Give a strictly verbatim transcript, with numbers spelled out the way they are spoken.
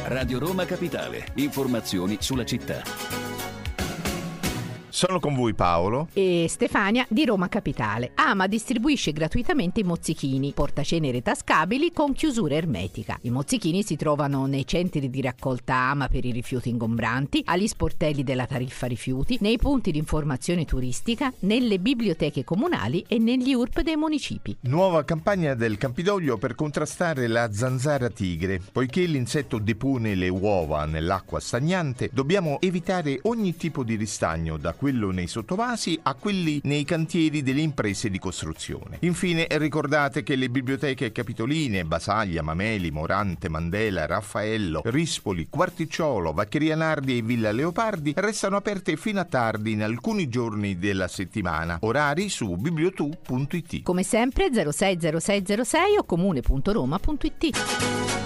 Radio Roma Capitale. Informazioni sulla città. Sono con voi Paolo e Stefania di Roma Capitale. Ama distribuisce gratuitamente i mozzichini, portacenere tascabili con chiusura ermetica. I mozzichini si trovano nei centri di raccolta Ama per i rifiuti ingombranti, agli sportelli della tariffa rifiuti, nei punti di informazione turistica, nelle biblioteche comunali e negli U R P dei municipi. Nuova campagna del Campidoglio per contrastare la zanzara tigre. Poiché l'insetto depone le uova nell'acqua stagnante, dobbiamo evitare ogni tipo di ristagno, da quello nei sottovasi a quelli nei cantieri delle imprese di costruzione. Infine ricordate che le biblioteche capitoline Basaglia, Mameli, Morante, Mandela, Raffaello, Rispoli, Quarticciolo, Vaccheria Nardi e Villa Leopardi restano aperte fino a tardi in alcuni giorni della settimana. Orari su bibliotu punto it. Come sempre zero sei zero sei zero sei o comune punto roma punto it.